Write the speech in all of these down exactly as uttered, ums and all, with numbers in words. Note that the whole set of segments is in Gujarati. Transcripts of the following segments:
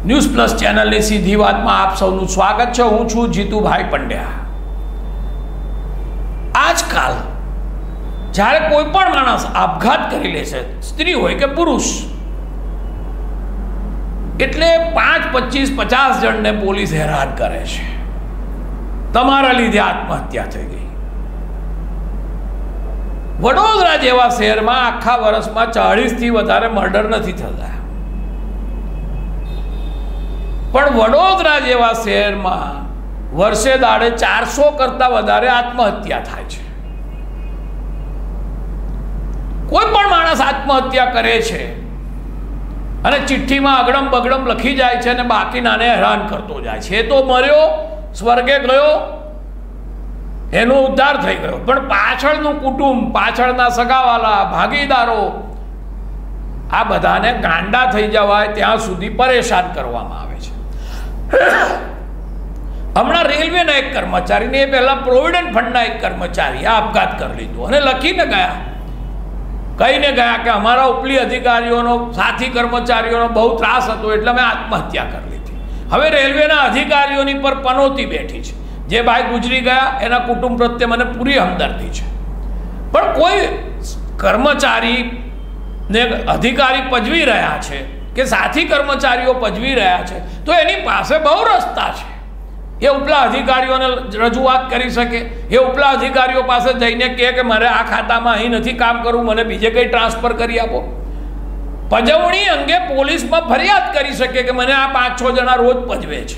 ન્યૂઝ પ્લસ ચેનલની સીધી વાતમાં આપ સૌનું સ્વાગત છે। હું છું જીતુભાઈ પંડ્યા। આજકાલ જ્યારે કોઈ પણ માણસ આપઘાત કરી લે છે, સ્ત્રી હોય કે પુરુષ, એટલે પાંચ પચીસ પચાસ જણને પોલીસ હેરાન કરે છે, તમારા લીધે આત્મહત્યા થઈ ગઈ। વડોદરા જેવા શહેરમાં આખા વર્ષમાં ચાળીસ થી વધારે મર્ડર નથી થતા, પણ વડોદરા જેવા શહેરમાં વર્ષે દાડે ચારસો કરતા વધારે આત્મહત્યા થાય છે। કોઈ પણ માણસ આત્મહત્યા કરે છે અને ચિઠ્ઠીમાં અગડમ બગડમ લખી જાય છે અને બાકીનાને હેરાન કરતો જાય છે। એ તો મર્યો, સ્વર્ગે ગયો, એનો ઉદ્ધાર થઈ ગયો, પણ પાછળનું કુટુંબ, પાછળના સગાવાલા, ભાગીદારો, આ બધાને ગાંડા થઈ જવાય ત્યાં સુધી પરેશાન કરવામાં આવે છે। હમણાં રેલવેના એક કર્મચારીને, એ પહેલા પ્રોવિડન્ટ ફંડના એક કર્મચારી આપઘાત કરી લીધો અને લખીને ગયા, કહીને ગયા કે અમારા ઉપલી અધિકારીઓનો, સાથી કર્મચારીઓનો બહુ ત્રાસ હતો એટલે મેં આત્મહત્યા કરી લીધી। હવે રેલવેના અધિકારીઓની પર પનોતી બેઠી છે। જે ભાઈ ગુજરી ગયા એના કુટુંબ પ્રત્યે મને પૂરી હમદર્દી છે, પણ કોઈ કર્મચારી ને અધિકારી પજવી રહ્યા છે કે સાથી કર્મચારીઓ પજવી રહ્યા છે તો એની પાસે બહુ રસ્તા છે। એ ઉપલા અધિકારીઓને રજૂઆત કરી શકે, એ ઉપલા અધિકારીઓ પાસે જઈને કહે કે મારે આ ખાતામાં અહીં નથી કામ કરવું, મને બીજે કંઈ ટ્રાન્સફર કરી આપો। પજવણી અંગે પોલીસમાં ફરિયાદ કરી શકે કે મને આ પાંચ છ જણા રોજ પજવે છે।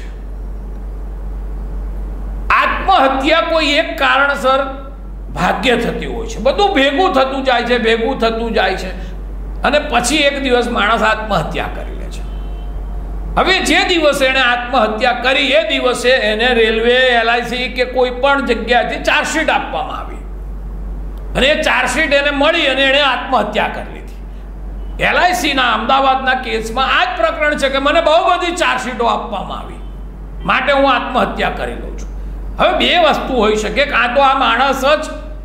આત્મહત્યા કોઈ એક કારણસર ભાગ્ય થતી હોય છે, બધું ભેગું થતું જાય છે, ભેગું થતું જાય છે અને પછી એક દિવસ માણસ આત્મહત્યા કરી લે છે। હવે જે દિવસે એને આત્મહત્યા કરી એ દિવસે એને રેલવે, એલઆઈસી કે કોઈ પણ જગ્યાએથી ચાર્જશીટ આપવામાં આવી અને એ ચાર્જશીટ એને મળી અને એણે આત્મહત્યા કરી લીધી। એલઆઈસીના અમદાવાદના કેસમાં આ જ પ્રકરણ છે કે મને બહુ બધી ચાર્જશીટો આપવામાં આવી, માટે હું આત્મહત્યા કરી લઉં છું। હવે બે વસ્તુ હોઈ શકે, કાં તો આ માણસ જ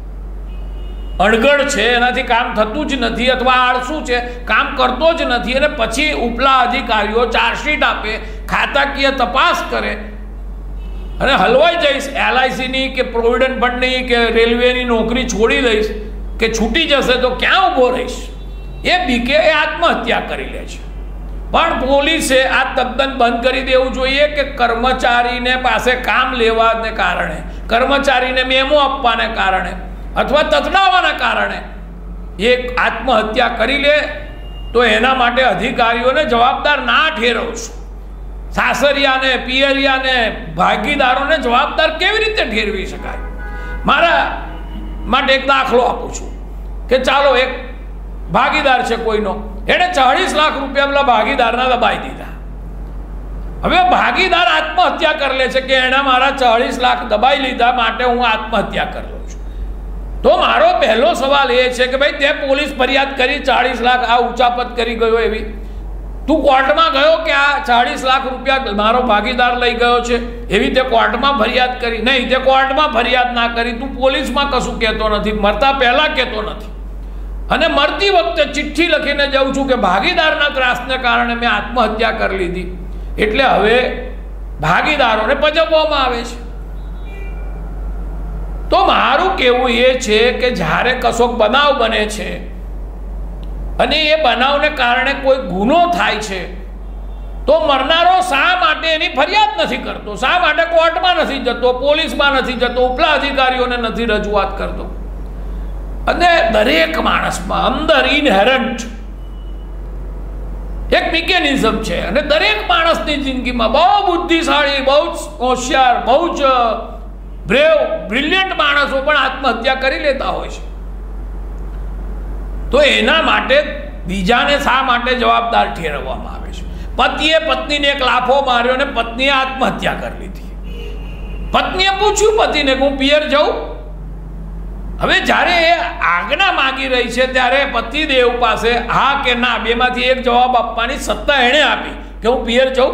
અણઘડ છે, એનાથી કામ થતું જ નથી, અથવા આળસુ છે, કામ કરતો જ નથી અને પછી ઉપલા અધિકારીઓ ચાર્જશીટ આપે, ખાતાકીય તપાસ કરે અને હલવાઈ જઈશ, એલઆઈસીની કે પ્રોવિડન્ટ ફંડની કે રેલવેની નોકરી છોડી દઈશ કે છૂટી જશે તો ક્યાં ઊભો રહીશ, એ બીકે એ આત્મહત્યા કરી લે છે। પણ પોલીસે આ તદ્દન બંધ કરી દેવું જોઈએ કે કર્મચારીને પાસે કામ લેવાને કારણે, કર્મચારીને મેમો આપવાને કારણે અથવા તતડાવાના કારણે એ આત્મહત્યા કરી લે તો એના માટે અધિકારીઓને જવાબદાર ના ઠેરવશું। સાસરિયાને, પિયરિયાને, ભાગીદારોને જવાબદાર કેવી રીતે ઠેરવી શકાય? મારા માટે એક દાખલો આપું છું કે ચાલો એક ભાગીદાર છે કોઈનો, એણે ચાળીસ લાખ રૂપિયા પેલા ભાગીદારના દબાઈ દીધા। હવે ભાગીદાર આત્મહત્યા કરી લે છે કે એણે મારા ચાળીસ લાખ દબાઈ લીધા માટે હું આત્મહત્યા કરી લઉં છું। તો મારો પહેલો સવાલ એ છે કે ભાઈ તે પોલીસ ફરિયાદ કરી, ચાળીસ લાખ આ ઉચાપત કરી ગયો, એવી તું કોર્ટમાં ગયો કે આ ચાળીસ લાખ રૂપિયા મારો ભાગીદાર લઈ ગયો છે, એવી તે કોર્ટમાં ફરિયાદ કરી? નહીં, તે કોર્ટમાં ફરિયાદ ના કરી, તું પોલીસમાં કશું કહેતો નથી, મરતા પહેલા કહેતો નથી અને મરતી વખતે ચિઠ્ઠી લખીને જાઉં છું કે ભાગીદારના ત્રાસને કારણે મેં આત્મહત્યા કરી લીધી। એટલે હવે ભાગીદારોને પજવવામાં આવે છે। તો મારું કહેવું એ છે કે જ્યારે કશોક બનાવ બને છે અને એ બનાવને કારણે કોઈ ગુનો થાય છે તો મરનારો શા માટે એની ફરિયાદ નથી કરતો, શા માટે કોર્ટમાં નથી જતો, પોલીસમાં નથી જતો, ઉપલા અધિકારીઓને નથી રજૂઆત કરતો? અને દરેક માણસમાં અંદર ઇનહેરન્ટ એક મિકેનિઝમ છે અને દરેક માણસની જિંદગીમાં બહુ બુદ્ધિશાળી, બહુ જ હોશિયાર, બહુ જ બ્રેવ, બ્રિલિયન્ટ માણસો પણ આત્મહત્યા કરી લેતા હોય છે। તો એના માટે બીજાને શા માટે જવાબદાર ઠેરવવામાં આવે છે? પતિએ પત્નીને એક લાફો માર્યો અને પત્નીએ આત્મહત્યા કરી લીધી। પત્નીએ પૂછ્યું પતિને કે હું પિયર જાઉં? હવે જ્યારે એ આજ્ઞા માગી રહી છે ત્યારે પતિદેવ પાસે હા કે ના બેમાંથી એક જવાબ આપવાની સત્તા એણે આપી કે હું પિયર જાઉં।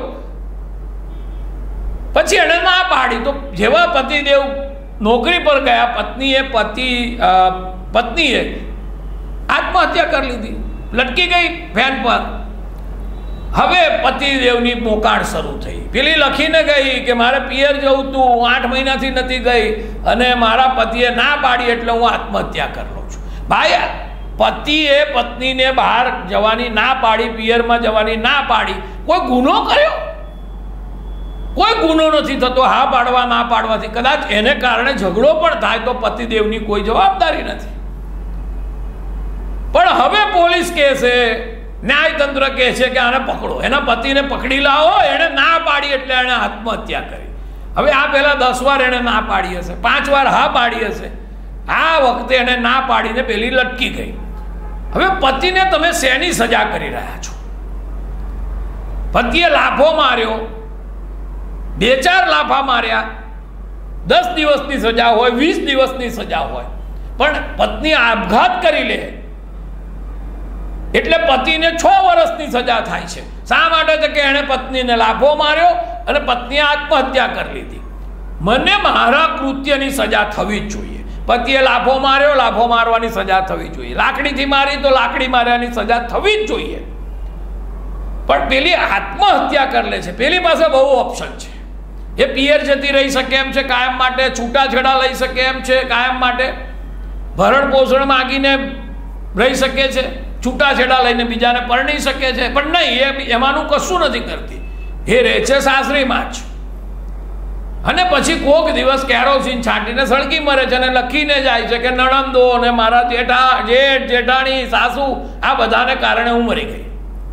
પછી એણે ના પાડી તો જેવા પતિદેવ નોકરી પર ગયા, પત્નીએ પતિ પત્નીએ આત્મહત્યા કરી લીધી, લટકી ગઈ ફેન પર। હવે પતિદેવની પોકાણ શરૂ થઈ. પેલી લખીને ગઈ કે મારે પિયર જવું તું, હું આઠ મહિનાથી નથી ગઈ અને મારા પતિએ ના પાડી એટલે હું આત્મહત્યા કરી લઉં છું. ભાઈ, પતિએ પત્નીને બહાર જવાની ના પાડી, પિયરમાં જવાની ના પાડી, કોઈ ગુનો કર્યો? કોઈ ગુનો નથી થતો હા પાડવા ના પાડવાથી. કદાચ એને કારણે ઝઘડો પણ થાય તો પતિદેવની કોઈ જવાબદારી નથી. પણ હવે પોલીસ કહે છે, ન્યાયતંત્ર કહે છે કે આને પકડો, એના પતિને પકડી લાવો. એણે ના પાડી એટલે એણે આત્મહત્યા કરી. હવે આ પહેલા દસ વાર એણે ના પાડી હશે, પાંચ વાર હા પાડી હશે, આ વખતે એણે ના પાડીને પેલી લટકી ગઈ. હવે પતિને તમે શેની સજા કરી રહ્યા છો? પતિએ લાફો માર્યો, બે ચાર લાફા માર્યા, દસ દિવસની સજા હોય, વીસ દિવસની સજા હોય, પણ પત્ની આપઘાત કરી લે એટલે પતિને છ વર્ષની સજા થાય છે. શા માટે? છે કે એણે પત્નીને લાફો માર્યો અને પત્નીએ આત્મહત્યા કરી લીધી. મને મારા કૃત્યની સજા થવી જ જોઈએ. પતિએ લાફો માર્યો, લાફો મારવાની સજા થવી જોઈએ. લાકડીથી મારી તો લાકડી માર્યાની સજા થવી જ જોઈએ. પણ પેલી આત્મહત્યા કરી લે છે. પેલી પાસે બહુ ઓપ્શન છે. એ પિયર જતી રહી શકે એમ છે કાયમ માટે, છૂટાછેડા લઈ શકે એમ છે કાયમ માટે, ભરણ પોષણ માગીને રહી શકે છે, છૂટાછેડા લઈને બીજાને પરણી શકે છે. પણ નહીં, એ એમાંનું કશું નથી કરતી. એ રહે છે સાસરીમાં જ. અને પછી કોક દિવસ કેરોસીન છાંટીને સળગી મરે છે અને લખીને જાય છે કે નણંદો અને મારા જેઠા જેઠ જેઠાણી સાસુ આ બધાને કારણે હું મરી ગઈ.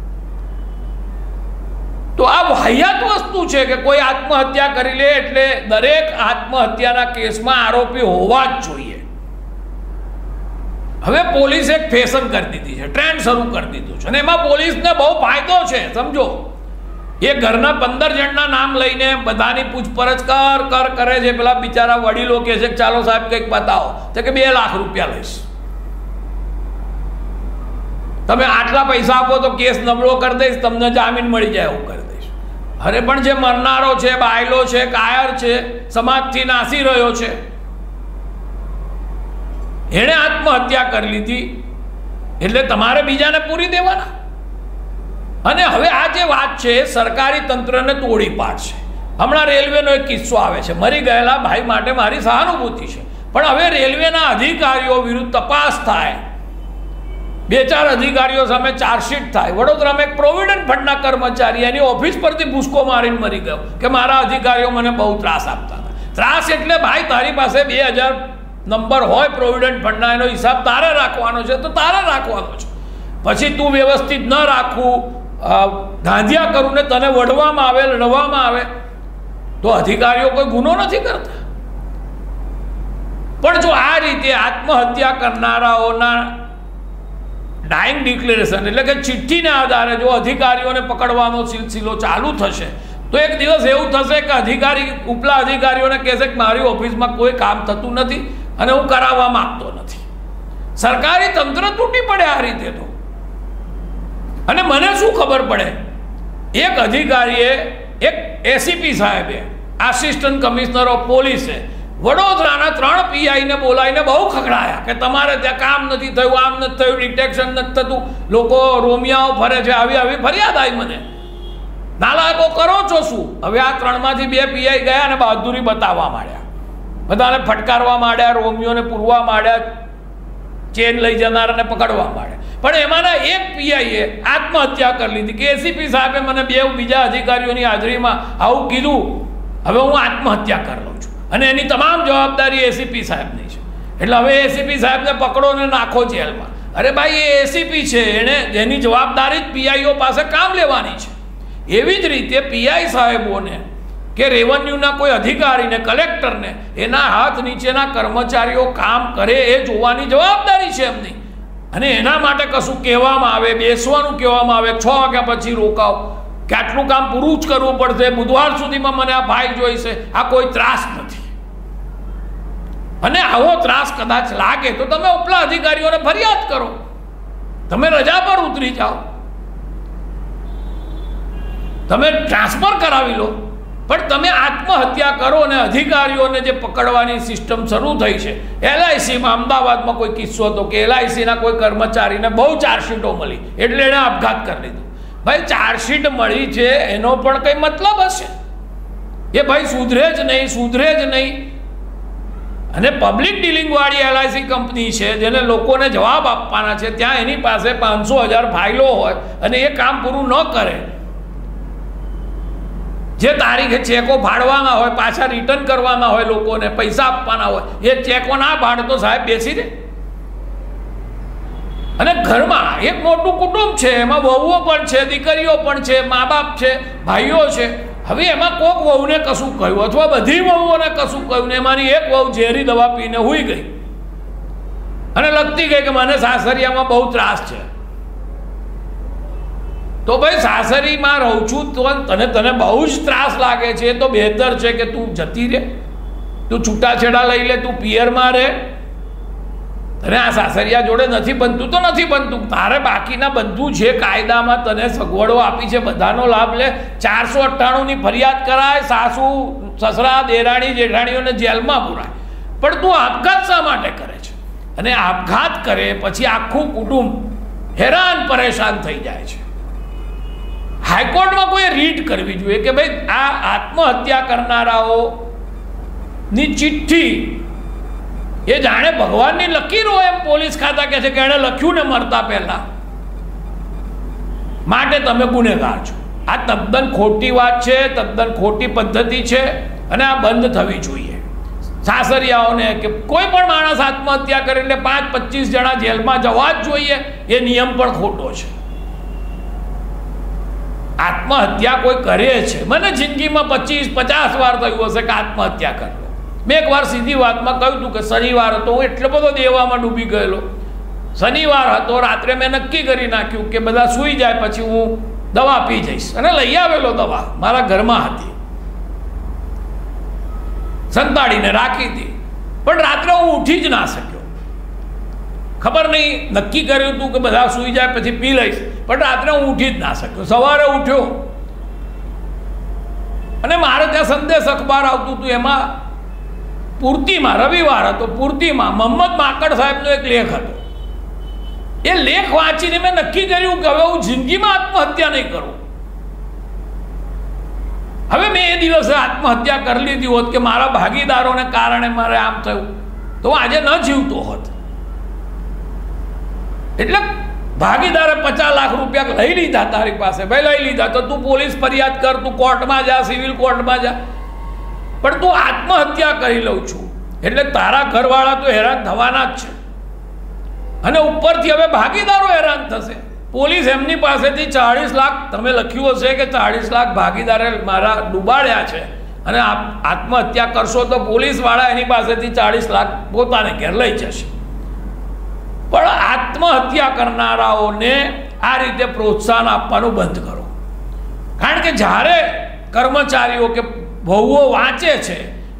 તો આ વાહિયાત વસ્તુ છે કે કોઈ આત્મહત્યા કરી લે એટલે દરેક આત્મહત્યાના કેસમાં આરોપી હોવા જ જોઈએ. હવે પોલીસે એક ફેશન કરી દીધી છે, ટ્રેન્ડ શરૂ કરી દીધું છે અને એમાં પોલીસને બહુ ફાયદો છે. સમજો, એ ઘરના પંદર જણના નામ લઈને બધાની પૂછપરછ કર કર કરે છે. પેલા બિચારા વડીલો કહે છે કે ચાલો સાહેબ કંઈક બતાવો, તો કે બે લાખ રૂપિયા લઈશ, તમે આટલા પૈસા આપો તો કેસ નબળો કરી દઈશ, તમને જામીન મળી જાય એવું કરી દઈશ. અરે પણ જે મરનારો છે, બાયલો છે, કાયર છે, સમાજથી નાસી રહ્યો છે, એણે આત્મહત્યા કરી લીધી એટલે તમારે બીજાને પૂરી દેવાના. અને હવે આ જે વાત છે સરકારી તંત્રને તોડી પાડશે. હમણાં રેલવેનો એક કિસ્સો આવે છે, મરી ગયેલા ભાઈ માટે મારી સહાનુભૂતિ છે, પણ હવે રેલવેના અધિકારીઓ વિરુદ્ધ તપાસ થાય, બે ચાર અધિકારીઓ સામે ચાર્જશીટ થાય. વડોદરામાં એક પ્રોવિડન્ટ ફંડના કર્મચારી એની ઓફિસ પરથી ભૂસકો મારીને મરી ગયો કે મારા અધિકારીઓ મને બહુ ત્રાસ આપતા હતા. ત્રાસ એટલે ભાઈ તારી પાસે બે હજાર નંબર હોય પ્રોવિડન્ટ ફંડના, એનો હિસાબ તારે રાખવાનો છે તો તારે રાખવાનો છે. પછી તું વ્યવસ્થિત ન રાખવું, ગાંધિયા કરું ને તને વઢવામાં આવે, લડવામાં આવે તો અધિકારીઓ કોઈ ગુનો નથી કરતા. પણ જો આ રીતે આત્મહત્યા કરનારાઓના ડાઇંગ ડિક્લેરેશન એટલે કે ચિઠ્ઠીના આધારે જો અધિકારીઓને પકડવાનો સિલસિલો ચાલુ થશે તો એક દિવસ એવું થશે કે અધિકારી ઉપલા અધિકારીઓને કહેશે કે મારી ઓફિસમાં કોઈ કામ થતું નથી અને હું કરાવવા માંગતો નથી. સરકારી તંત્ર તૂટી પડે આ રીતે તો. અને મને શું ખબર પડે, એક અધિકારીએ એક એસીપી સાહેબે, આસિસ્ટન્ટ કમિશનર ઓફ પોલીસે વડોદરાના ત્રણ પીઆઈને બોલાવીને બહુ ખખડાયા કે તમારે ત્યાં કામ નથી થયું, આમ નથી થયું, ડિટેક્શન નથી થતું, લોકો રોમિયાઓ ફરે છે, આવી આવી ફરિયાદ આવી મને. નાલાયકો કરો છો શું? હવે આ ત્રણમાંથી બે પીઆઈ ગયા અને બહાદુરી બતાવવા માંડ્યા, બધાને ફટકારવા માંડ્યા, રોમિયોને પૂરવા માંડ્યા, ચેન લઈ જનારાને પકડવા માંડ્યા. પણ એમાંના એક પીઆઈએ આત્મહત્યા કરી લીધી કે એસીપી સાહેબે મને બે બીજા અધિકારીઓની હાજરીમાં આવું કીધું, હવે હું આત્મહત્યા કરી લઉં છું અને એની તમામ જવાબદારી એસીપી સાહેબની છે. એટલે હવે એસીપી સાહેબને પકડો ને નાખો જેલમાં. અરે ભાઈ, એ એસીપી છે, એણે એની જવાબદારી જ પીઆઈઓ પાસે કામ લેવાની છે. એવી જ રીતે પીઆઈ સાહેબોને કે રેવન્યુના કોઈ અધિકારીને, કલેક્ટરને એના હાથ નીચેના કર્મચારીઓ કામ કરે એ જોવાની જવાબદારી છે એમની. અને એના માટે કશું કહેવામાં આવે, બેસવાનું કહેવામાં આવે, છ વાગ્યા પછી રોકાવ, કે આટલું કામ પૂરું જ કરવું પડશે, બુધવાર સુધીમાં મને આ ભાઈ જોઈશે, આ કોઈ ત્રાસ નથી. અને આવો ત્રાસ કદાચ લાગે તો તમે ઉપલા અધિકારીઓને ફરિયાદ કરો, તમે રજા પર ઉતરી જાઓ, તમે ટ્રાન્સફર કરાવી લો, પણ તમે આત્મહત્યા કરો અને અધિકારીઓને જે પકડવાની સિસ્ટમ શરૂ થઈ છે. એલઆઈસીમાં અમદાવાદમાં કોઈ કિસ્સો હતો કે એલઆઈસીના કોઈ કર્મચારીને બહુ ચાર્જશીટો મળી એટલે એણે આપઘાત કરી લીધો. ભાઈ ચાર્જશીટ મળી છે એનો પણ કંઈ મતલબ હશે. એ ભાઈ સુધરે જ નહીં, સુધરે જ નહીં. અને પબ્લિક ડીલિંગવાળી એલઆઈસી કંપની છે જેને લોકોને જવાબ આપવાના છે, ત્યાં એની પાસે પાંચસો હજાર ફાઇલો હોય અને એ કામ પૂરું ન કરે, જે તારીખે ચેકો ફાડવાના હોય, પાછા રિટર્ન કરવાના હોય, લોકોને પૈસા આપવાના હોય, એ ચેકો ના ફાડે તો સાહેબ બેસી રહે. અને ઘરમાં એક મોટું કુટુંબ છે, એમાં વહુઓ પણ છે, દીકરીઓ પણ છે, મા બાપ છે, ભાઈઓ છે. હવે એમાં કોક વહુને કશું કહ્યું અથવા બધી વહુઓને કશું કહ્યું ને એમાંની એક વહુ ઝેરી દવા પીને હુઈ ગઈ અને લગતી ગઈ કે મને સાસરિયામાં બહુ ત્રાસ છે. તો ભાઈ સાસરીમાં રહું છું તો તને તને બહુ જ ત્રાસ લાગે છે, તો બહેતર છે કે તું જતી રહે, તું છૂટાછેડા લઈ લે, તું પિયરમાં રહે. તને આ સાસરિયા જોડે નથી બનતું તો નથી બનતું, તારે બાકીના બધું જે કાયદામાં તને સગવડો આપી છે બધાનો લાભ લે. ચારસો અઠ્ઠાણુંની ફરિયાદ કરાય, સાસુ સસરા દેરાણી જેઠાણીઓને જેલમાં પુરાય, પણ તું આપઘાત શા માટે કરે છે? અને આપઘાત કરે પછી આખું કુટુંબ હેરાન પરેશાન થઈ જાય છે. હાઈકોર્ટમાં કોઈ રીટ કરવી જોઈએ કે ભાઈ આ આત્મહત્યા કરનારાઓની ચિઠ્ઠી એ જાણે ભગવાનની લકીર હોય એમ પોલીસ ખાતા કહે છે કે એણે લખ્યું ને મરતા પહેલા, માટે તમે ગુનેગાર છો. આ તદ્દન ખોટી વાત છે, તદ્દન ખોટી પદ્ધતિ છે અને આ બંધ થવી જોઈએ. સાસરિયાઓને કે કોઈ પણ માણસ આત્મહત્યા કરે એટલે પાંચ પચીસ જણા જેલમાં જવા જ જોઈએ, એ નિયમ પણ ખોટો છે. આત્મહત્યા કોઈ કરે છે, મને જિંદગીમાં પચીસ પચાસ વાર થયું હશે કે આત્મહત્યા કરે. મેં એક વાર સીધી વાતમાં કહ્યું હતું કે શનિવાર હતો, હું એટલો બધો દેવામાં ડૂબી ગયેલો. શનિવાર હતો, રાત્રે મેં નક્કી કરી નાખ્યું કે બધા સૂઈ જાય પછી હું દવા પી જઈશ, અને લઈ આવેલો દવા મારા ઘરમાં હતી, સંતાડીને રાખી હતી. પણ રાત્રે હું ઉઠી જ ના શક્યો. ખબર નહીં, નક્કી કર્યું હતું કે બધા સૂઈ જાય પછી પી લઈશ, પણ રાત્રે હું ઉઠી જ ના શક્યો. સવારે ઉઠ્યો અને મારે ત્યાં સંદેશ અખબાર આવતું હતું, એમાં પૂર્તિમાં, રવિવાર હતો, પૂર્તિમાં મોહમ્મદ માકડ સાહેબનો એક લેખ હતો. એ લેખ વાંચીને મેં નક્કી કર્યું કે હવે હું જિંદગીમાં આત્મહત્યા નહીં કરું. હવે મેં એ દિવસે આત્મહત્યા કરી લીધી હોત કે મારા ભાગીદારોને કારણે મારે આમ થયું તો હું આજે ન જીવતો હોત. એટલે ભાગીદારે પચાસ લાખ રૂપિયા લઈ લીધા તારી પાસે, ભાઈ લઈ લીધા તો તું પોલીસ ફરિયાદ કર, તું કોર્ટમાં જા, સિવિલ કોર્ટમાં જા, પણ તું આત્મહત્યા કરી લઉં છું એટલે તારા ઘરવાળા તો હેરાન થવાના જ છે, અને ઉપરથી હવે ભાગીદારો હેરાન થશે. પોલીસ એમની પાસેથી ચાળીસ લાખ, તમે લખ્યું હશે કે ચાળીસ લાખ ભાગીદારે મારા ડૂબાડ્યા છે, અને આત્મહત્યા કરશો તો પોલીસવાળા એની પાસેથી ચાળીસ લાખ પોતાને ઘેર લઈ જશે. પણ આત્મહત્યા કરનારાઓને આ રીતે પ્રોત્સાહન આપવાનું બંધ કરો. કારણ કે જ્યારે કર્મચારીઓ કે વહુઓ વાંચે છે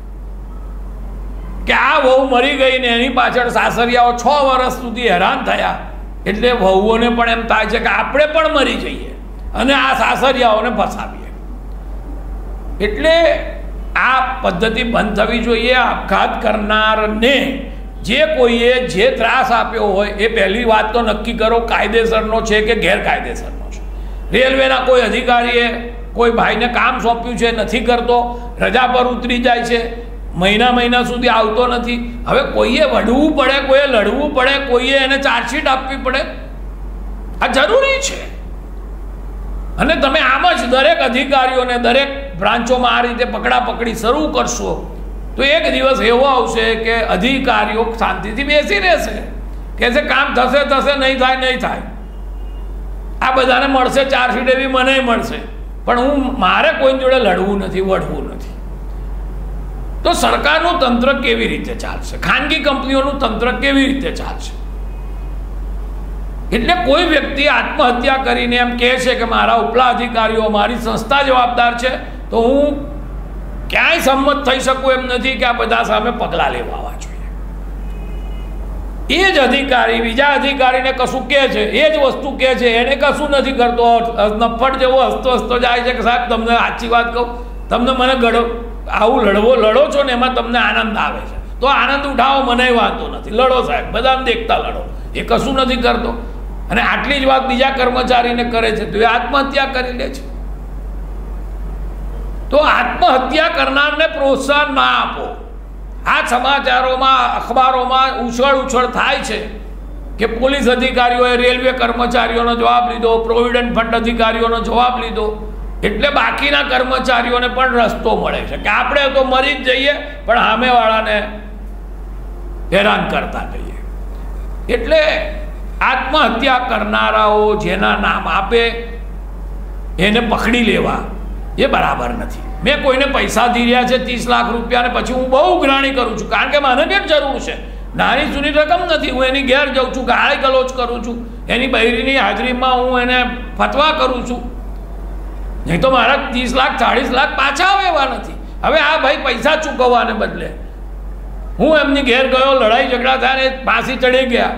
કે આ વહુ મરી ગઈ ને એની પાછળ સાસરિયાઓ છ વર્ષ સુધી હેરાન થયા, એટલે વહુઓને પણ એમ થાય છે કે આપણે પણ મરી જઈએ અને આ સાસરિયાઓને ફસાવીએ. એટલે આ પદ્ધતિ બંધ થવી જોઈએ. આપઘાત કરનારને જે કોઈએ જે ત્રાસ આપ્યો હોય એ પહેલી વાત તો નક્કી કરો કાયદેસરનો છે કે ગેરકાયદેસરનો છે. રેલવેના કોઈ અધિકારીએ કોઈ ભાઈને કામ સોંપ્યું છે, નથી કરતો, રજા પર ઉતરી જાય છે, મહિના મહિના સુધી આવતો નથી. હવે કોઈએ વઢવું પડે, કોઈએ લડવું પડે, કોઈએ એને ચાર્જશીટ આપવી પડે, આ જરૂરી છે. અને તમે આમ જ દરેક અધિકારીઓને દરેક બ્રાન્ચોમાં આ રીતે પકડાપકડી શરૂ કરશો તો એક દિવસ એવો આવશે કે અધિકારીઓ શાંતિથી બેસી રહેશે, કહેશે કામ થશે થશે, નહીં થાય નહીં થાય, આ બધાને મળશે ચાર્જશીટ એવી મને મળશે, પણ હું મારે કોઈ જોડે લડવું નથી, વઢવું નથી. તો સરકારનું તંત્ર કેવી રીતે ચાલશે? ખાનગી કંપનીઓનું તંત્ર કેવી રીતે ચાલશે? એટલે કોઈ વ્યક્તિ આત્મહત્યા કરીને એમ કહે છે કે મારા ઉપલા અધિકારીઓ, મારી સંસ્થા જવાબદાર છે, તો હું ક્યાંય સંમત થઈ શકું એમ નથી કે આ બધા સામે પગલાં લેવા જોઈએ. એ જ અધિકારી બીજા અધિકારીને કશું કહે છે, એ જ વસ્તુ કહે છે, એને કશું નથી કરતો, નફ્ફટ જેવો હસતો હસતો જાય છે કે સાહેબ તમને સાચી વાત કહું, તમને મને ગળો આવું લડવો લડો છો ને એમાં તમને આનંદ આવે છે, તો આનંદ ઉઠાવો, મને વાંધો નથી, લડો સાહેબ, બધાને દેખતા લડો. એ કશું નથી કરતો. અને આટલી જ વાત બીજા કર્મચારીને કરે છે તો એ આત્મહત્યા કરી લે છે. તો આત્મહત્યા કરનારને પ્રોત્સાહન ના આપો. આ સમાચારોમાં અખબારોમાં ઉછળ ઉછળ થાય છે કે પોલીસ અધિકારીઓએ રેલવે કર્મચારીઓનો જવાબ લીધો, પ્રોવિડન્ટ ફંડ અધિકારીઓનો જવાબ લીધો, એટલે બાકીના કર્મચારીઓને પણ રસ્તો મળે છે કે આપણે તો મરી જ જઈએ પણ સામેવાળાને હેરાન કરતા જઈએ. એટલે આત્મહત્યા કરનારાઓ જેના નામ આપે એને પકડી લેવા એ બરાબર નથી. મેં કોઈને પૈસા ધીર્યા છે ત્રીસ લાખ રૂપિયા ને પછી હું બહુ ઉઘરાણી કરું છું કારણ કે મને ઘેર જરૂર છે. નાની જૂની રકમ નથી. હું એની ઘેર જાઉં છું, ગાળી ગલોચ કરું છું, એની બૈરીની હાજરીમાં હું એને ફતવા કરું છું. નહીં તો મારા ત્રીસ લાખ ચાળીસ લાખ પાછા આવે એવા નથી. હવે આ ભાઈ પૈસા ચૂકવવાને બદલે હું એમની ઘેર ગયો, લડાઈ ઝઘડા થયા ને પાછી ચડી ગયા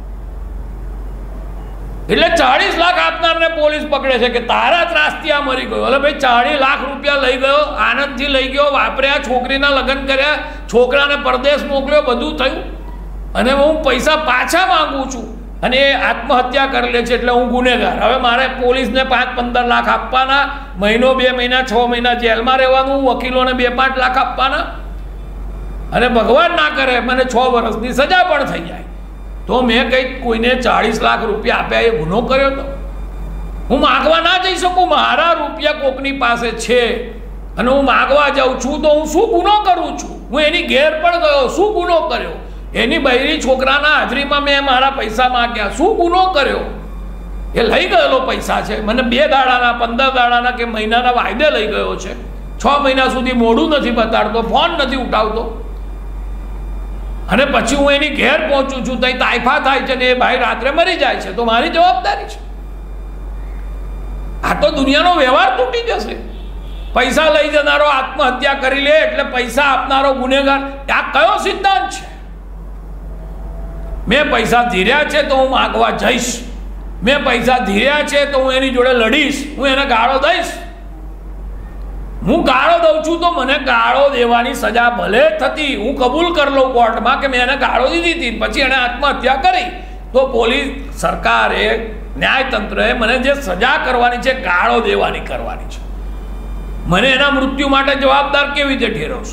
એટલે ચાળીસ લાખ આપનારને પોલીસ પકડે છે કે તારા ત્રાસથી આ મરી ગયો. એટલે ભાઈ ચાળીસ લાખ રૂપિયા લઈ ગયો, આનંદથી લઈ ગયો, વાપર્યા, છોકરીના લગ્ન કર્યા, છોકરાને પરદેશ મોકલ્યો, બધું થયું અને હું પૈસા પાછા માંગુ છું અને એ આત્મહત્યા કરી લે છે એટલે હું ગુનેગાર. હવે મારે પોલીસને પાંચ પંદર લાખ આપવાના, મહિનો બે મહિના છ મહિના જેલમાં રહેવાનું, વકીલોને બે પાંચ લાખ આપવાના અને ભગવાન ના કરે મને છ વર્ષની સજા પણ થઈ જાય. તો મેં કંઈક કોઈને ચાળીસ લાખ રૂપિયા આપ્યા એ ગુનો કર્યો તો હું માગવા ના જઈ શકું. મારા રૂપિયા કોકની પાસે છે અને હું માગવા જાઉં છું તો હું શું ગુનો કરું છું? હું એની ઘેર પણ ગયો, શું ગુનો કર્યો? એની બૈરી છોકરાના હાજરીમાં મેં મારા પૈસા માગ્યા, શું ગુનો કર્યો? એ લઈ ગયેલો પૈસા છે, મને બે દાડાના પંદર દાડાના કે મહિનાના વાયદે લઈ ગયો છે, છ મહિના સુધી મોડું નથી બતાડતો, ફોન નથી ઉઠાવતો અને પછી હું એની ઘેર પહોંચું છું ત્યાં તાઇફા થાય છે ને એ ભાઈ રાત્રે મરી જાય છે તો મારી જવાબદારી છે. આ તો દુનિયાનો વ્યવહાર તૂટી જશે. પૈસા લઈ જનારો આત્મહત્યા કરી લે એટલે પૈસા આપનારો ગુનેગાર. આ કયો સિદ્ધાંત છે? મેં પૈસા ધીર્યા છે તો હું માગવા જઈશ, મેં પૈસા ધીર્યા છે તો હું એની જોડે લડીશ, હું એને ગાળો દઈશ. હું ગાળો દઉં છું તો મને ગાળો દેવાની સજા ભલે થતી, હું કબૂલ કરી લઉં કોર્ટમાં કે મેં એને ગાળો દીધી હતી, પછી એને આત્મહત્યા કરી, તો પોલીસ સરકારે ન્યાયતંત્રએ મને જે સજા કરવાની છે ગાળો દેવાની કરવાની છે. મને એના મૃત્યુ માટે જવાબદાર કેવી રીતે ઠેરવશો?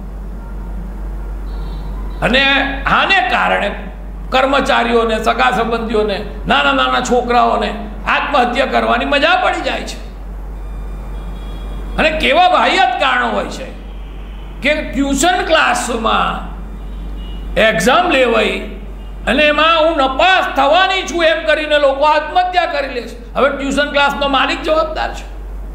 અને આને કારણે કર્મચારીઓને, સગા સંબંધીઓને, નાના નાના છોકરાઓને આત્મહત્યા કરવાની મજા પડી જાય છે. અને કેવા વાહિયાત કારણો હોય છે કે ટ્યુશન ક્લાસમાં એક્ઝામ લેવાઈ અને એમાં હું નપાસ થવાની છું એમ કરીને લોકો આત્મહત્યા કરી લે છે. હવે ટ્યુશન ક્લાસનો માલિક જવાબદાર છે.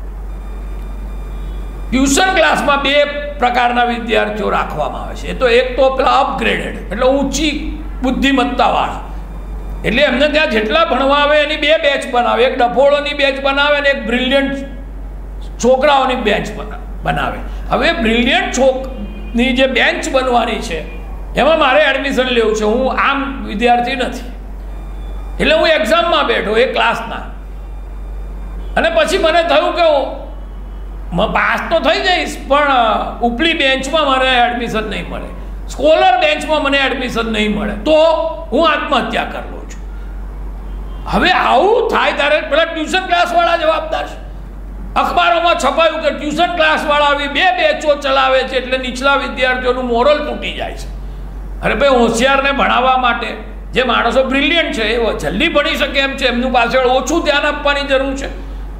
ટ્યુશન ક્લાસમાં બે પ્રકારના વિદ્યાર્થીઓ રાખવામાં આવે છે. એ તો એક તો પેલા અપગ્રેડેડ એટલે ઊંચી બુદ્ધિમત્તાવાળા, એટલે એમને ત્યાં જેટલા ભણવા આવે એની બે બેચ બનાવે, એક ડફોળોની બેચ બનાવે અને એક બ્રિલિયન્ટ છોકરાઓની બેન્ચ બનાવે. હવે બ્રિલિયન્ટ છોકની જે બેન્ચ બનવાની છે એમાં મારે એડમિશન લેવું છે. હું આમ વિદ્યાર્થી નથી એટલે હું એક્ઝામમાં બેઠો એ ક્લાસના અને પછી મને થયું કે હું પાસ તો થઈ જઈશ પણ ઉપલી બેન્ચમાં મને એડમિશન નહીં મળે, સ્કોલર બેન્ચમાં મને એડમિશન નહીં મળે, તો હું આત્મહત્યા કરી લઉં છું. હવે આવું થાય ત્યારે પેલા ટ્યુશન ક્લાસવાળા જવાબદાર છે. અખબારોમાં છપાયું કે ટ્યુશન ક્લાસવાળા આવી બે બેચો ચલાવે છે એટલે નીચલા વિદ્યાર્થીઓનું મોરલ તૂટી જાય છે. અરે ભાઈ, હોશિયારને ભણાવવા માટે જે માણસો બ્રિલિયન્ટ છે એ જલ્દી ભણી શકે એમ છે, એમનું પાછળ ઓછું ધ્યાન આપવાની જરૂર છે.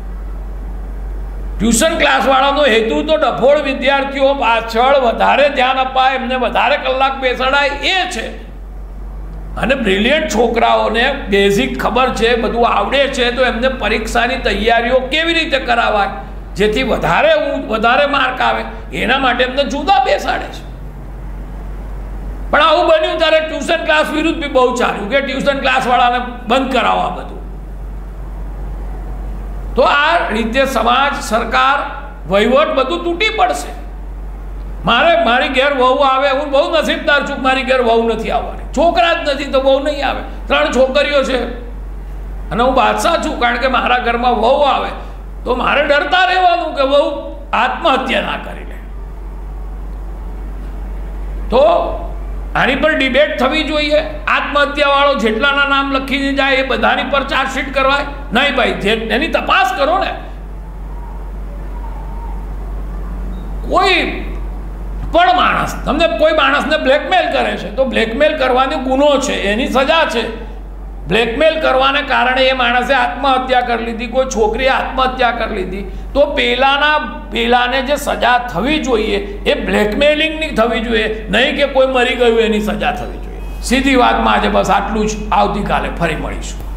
ટ્યુશન ક્લાસવાળાનો હેતુ તો ડફોળ વિદ્યાર્થીઓ પાછળ વધારે ધ્યાન અપાય, એમને વધારે કલાક બેસાડાય એ છે. અને બ્રિલિયન્ટ છોકરાઓને બેઝિક ખબર છે, બધું આવડે છે, તો એમને પરીક્ષાની તૈયારીઓ કેવી રીતે કરાવાય જેથી વધારે વધારે માર્ક આવે એના માટે એમને જુદા બેસાડે છે. પણ આવું બન્યું ત્યારે ટ્યુશન ક્લાસ વિરુદ્ધ બી બહુ ચાલ્યું કે ટ્યુશન ક્લાસવાળાને બંધ કરાવવા બધું. તો આ રીતે સમાજ, સરકાર, વહીવટ બધું તૂટી પડશે. મારે મારી ઘેર વહુ આવે, હું બહુ નસીબદાર છું, મારી ઘેર વહુ નથી આવવાની, છોકરા જ નથી તો વહુ નહીં આવે. ત્રણ છોકરીઓ છે અને હું બાદશાહ છું કારણ કે મારા ઘરમાં વહુ આવે તો મારે ડરતા રહેવાનું કે વહુ આત્મહત્યા ના કરી લે. તો આની પર ડિબેટ થવી જોઈએ. આત્મહત્યાવાળો જેટલાના નામ લખીને જાય એ બધાની પર ચાર્જશીટ કરવાય નહીં ભાઈ, જે એની તપાસ કરો ને. કોઈ પણ માણસ, તમને કોઈ માણસને બ્લેકમેલ કરે છે તો બ્લેકમેલ કરવાનો ગુનો છે, એની સજા છે. બ્લેકમેલ કરવાને કારણે એ માણસે આત્મહત્યા કરી લીધી, કોઈ છોકરીએ આત્મહત્યા કરી લીધી, તો પેલાના પેલાને જે સજા થવી જોઈએ એ બ્લેકમેલિંગની થવી જોઈએ, નહીં કે કોઈ મરી ગયું એની સજા થવી જોઈએ. સીધી વાતમાં આજે બસ આટલું જ. આવતીકાલે ફરી મળીશું.